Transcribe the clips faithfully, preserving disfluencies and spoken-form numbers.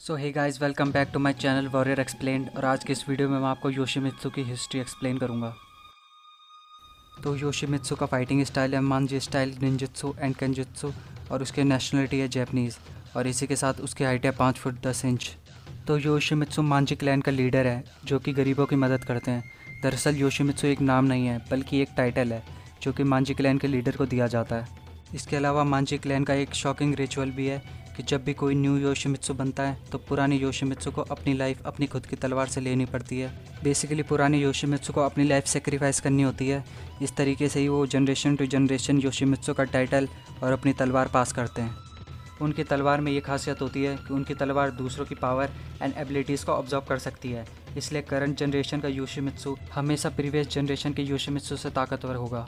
So hey guys, welcome back to my channel Warrior Explained. और आज के इस वीडियो में मैं आपको योशिमित्सु की हिस्ट्री एक्सप्लेन करूंगा। तो योशिमित्सु का फाइटिंग स्टाइल है मांजी स्टाइल, निंजुत्सु एंड केंजुत्सु, और उसकी नेशनलिटी है जैपनीज़, और इसी के साथ उसकी हाइट है पाँच फुट दस इंच। तो योशिमित्सु मांजी क्लैन का लीडर है जो कि गरीबों की मदद करते हैं। दरअसल योशिमित्सु एक नाम नहीं है बल्कि एक टाइटल है जो कि मांजी क्लैन के लीडर को दिया जाता है। इसके अलावा मांजी क्लैन का एक शॉकिंग रिचुअल भी है कि जब भी कोई न्यू योशिमित्सु बनता है तो पुराने योशिमित्सु को अपनी लाइफ अपनी खुद की तलवार से लेनी पड़ती है। बेसिकली पुराने योशिमित्सु को अपनी लाइफ सेक्रीफाइस करनी होती है। इस तरीके से ही वो जनरेशन टू जनरेशन योशिमित्सु का टाइटल और अपनी तलवार पास करते हैं। उनकी तलवार में ये खासियत होती है कि उनकी तलवार दूसरों की पावर एंड एबिलिटीज़ को ऑब्जर्व कर सकती है, इसलिए करंट जनरेशन का योशिमित्सु हमेशा प्रीवियस जनरेशन के योशिमित्सु से ताकतवर होगा।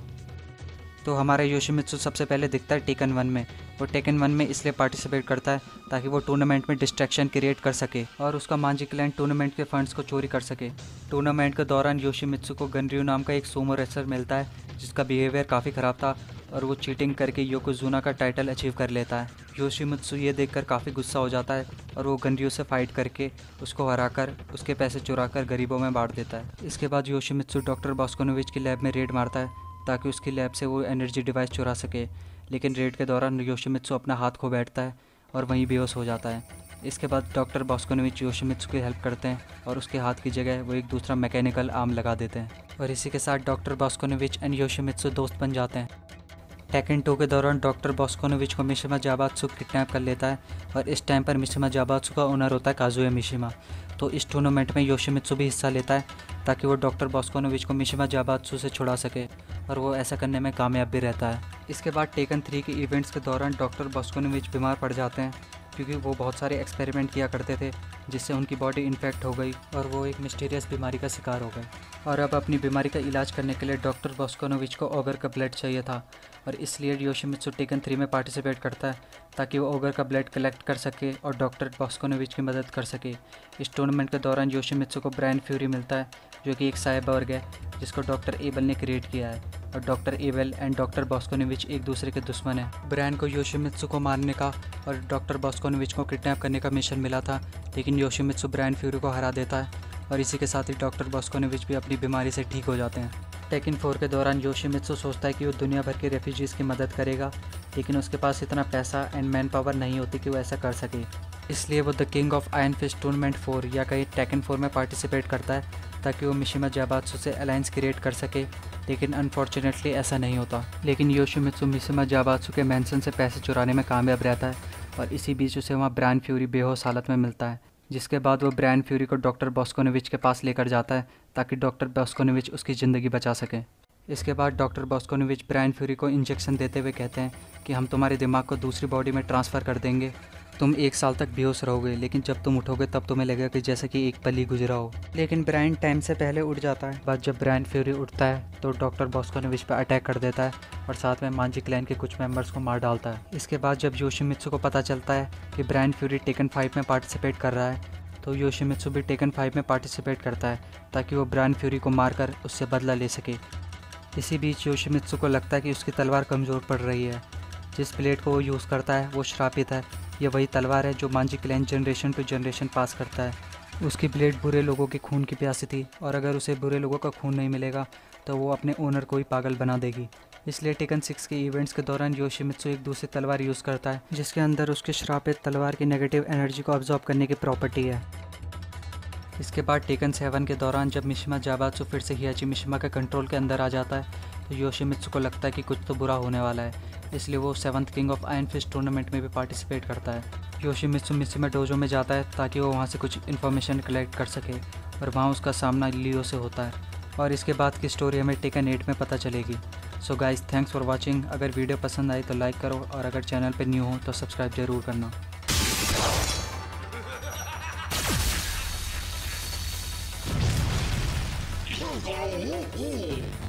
तो हमारा योशिमित्सु सबसे पहले दिखता है टेकन वन में। वो टेकन वन में इसलिए पार्टिसिपेट करता है ताकि वो टूर्नामेंट में डिस्ट्रैक्शन क्रिएट कर सके और उसका मांजी क्लैन टूर्नामेंट के फंड्स को चोरी कर सके। टूर्नामेंट के दौरान योशिमित्सु को गनरयू नाम का एक सूमो रेसलर मिलता है जिसका बिहेवियर काफ़ी ख़राब था और वो चीटिंग करके योकोजुना का टाइटल अचीव कर लेता है। योशिमित्सु ये देखकर काफ़ी गुस्सा हो जाता है और वो गनरयू से फाइट करके उसको हराकर उसके पैसे चुराकर गरीबों में बांट देता है। इसके बाद योशिमित्सु डॉक्टर बॉस्कोनोविच की लैब में रेड मारता है ताकि उसकी लैब से वो एनर्जी डिवाइस चुरा सके, लेकिन रेड के दौरान योशिमित्सु अपना हाथ खो बैठता है और वहीं बेहोश हो जाता है। इसके बाद डॉक्टर बॉस्कोनोविच योशिमित्सु की हेल्प करते हैं और उसके हाथ की जगह वो एक दूसरा मैकेनिकल आर्म लगा देते हैं, और इसी के साथ डॉक्टर बॉस्कोनोविच एंड योशिमित्सु दोस्त बन जाते हैं। टेकन टू के दौरान डॉक्टर बॉस्कोनोविच को मिशिमा जाबात्सु किडनैप कर लेता है और इस टाइम पर मिशिमा जाबात्सु का ओनर होता है काजुया मिशिमा। तो इस टूर्नामेंट में योशिमित्सु भी हिस्सा लेता है ताकि वो डॉक्टर बॉस्कोनोविच को मिशिमा जाबात्सु से छुड़ा सके, और वो ऐसा करने में कामयाब भी रहता है। इसके बाद टेकन थ्री के इवेंट्स के दौरान डॉक्टर बॉस्कोनोविच बीमार पड़ जाते हैं क्योंकि वो बहुत सारे एक्सपेरिमेंट किया करते थे जिससे उनकी बॉडी इन्फेक्ट हो गई और वो एक मिस्टीरियस बीमारी का शिकार हो गए। और अब अपनी बीमारी का इलाज करने के लिए डॉक्टर बॉस्कोनोविच को ओगर का ब्लड चाहिए था, और इसलिए योशिमित्सु टेकन थ्री में पार्टिसिपेट करता है ताकि वो ओगर का ब्लड कलेक्ट कर सके और डॉक्टर बॉस्कोनोविच की मदद कर सके। इस टूर्नामेंट के दौरान योशिमित्सु को ब्रायन फ्यूरी मिलता है जो कि एक साइबोर्ग है जिसको डॉक्टर एबल ने क्रिएट किया है, और doctor Abel and doctor Boskonovitch एक दूसरे के दुश्मन हैं। ब्रायन को योशिमित्सु को मारने का और डॉक्टर बॉस्कोनोविच को किडनैप करने का मिशन मिला था, लेकिन योशिमित्सु ब्रायन फ्यूरी को हरा देता है, और इसी के साथ ही डॉक्टर बॉस्कोनोविच भी अपनी बीमारी से ठीक हो जाते हैं। टेकन फोर के दौरान योशिमित्सु सोचता है कि वो दुनिया भर के रेफ्यूजीज़ की मदद करेगा, लेकिन उसके पास इतना पैसा एंड मैन पावर नहीं होती कि वो ऐसा कर सके। इसलिए वो the King of Iron Fist Tournament four या कहीं टेकन फोर में पार्टिसिपेट करता है ताकि वो मिशिमा जाबात्सु से अलायंस क्रिएट कर सके, लेकिन अनफॉर्चुनेटली ऐसा नहीं होता। लेकिन योशिमित्सु मिशिमा जाबात्सु के मैंसन से पैसे चुराने में कामयाब रहता है, और इसी बीच उसे वहाँ ब्रायन फ्यूरी बेहोश हालत में मिलता है, जिसके बाद वो ब्रायन फ्यूरी को डॉक्टर बॉस्कोनोविच के पास लेकर जाता है ताकि डॉक्टर बॉस्कोनोविच उसकी ज़िंदगी बचा सके। इसके बाद डॉक्टर बॉस्कोनोविच ब्रायन फ्यूरी को इंजेक्शन देते हुए कहते हैं कि हम तुम्हारे दिमाग को दूसरी बॉडी में ट्रांसफ़र कर देंगे, तुम एक साल तक बेहोश रहोगे, लेकिन जब तुम उठोगे तब तुम्हें लगेगा कि जैसे कि एक पल ही गुजरा हो। लेकिन ब्रायन टाइम से पहले उठ जाता है। बाद जब ब्रायन फ्यूरी उठता है तो डॉक्टर बॉस्कोनोविच पर अटैक कर देता है और साथ में मांजी क्लैन के कुछ मेंबर्स को मार डालता है। इसके बाद जब योशिमित्सु को पता चलता है कि ब्रायन फ्यूरी टेकन फाइव में पार्टिसिपेट कर रहा है तो योशिमित्सु भी टेकन फाइव में पार्टिसिपेट करता है ताकि वो ब्रायन फ्यूरी को मारकर उससे बदला ले सके। इसी बीच योशिमित्सु को लगता है कि उसकी तलवार कमज़ोर पड़ रही है। जिस ब्लेड को वो यूज़ करता है वो श्रापित है। ये वही तलवार है जो Manji clan generation to generation पास करता है। उसकी ब्लेड बुरे लोगों के खून की प्यासी थी, और अगर उसे बुरे लोगों का खून नहीं मिलेगा तो वो अपने ओनर को ही पागल बना देगी। इसलिए टेकन सिक्स के इवेंट्स के दौरान योशिमित्सु एक दूसरी तलवार यूज़ करता है जिसके अंदर उसकी श्रापित तलवार की नेगेटिव एनर्जी को अब्जॉर्ब करने की प्रॉपर्टी है। इसके बाद टेकन सेवन के दौरान जब मिशिमा जाबात्सु फिर से हियाची मिशिमा के कंट्रोल के अंदर आ जाता है तो योशिमित्सु को लगता है कि कुछ तो बुरा होने वाला है, इसलिए वो seventh King of Iron Fist Tournament में भी पार्टिसिपेट करता है। योशिमित्सु मिशिमा डोजो में जाता है ताकि वो वहाँ से कुछ इन्फॉर्मेशन कलेक्ट कर सके, और वहाँ उसका सामना लियो से होता है, और इसके बाद की स्टोरी हमें टेकन एट में पता चलेगी। So guys, thanks for watching. अगर वीडियो पसंद आई तो लाइक करो, और अगर चैनल पर न्यू हो तो सब्सक्राइब ज़रूर करना। Hey, hey, hey.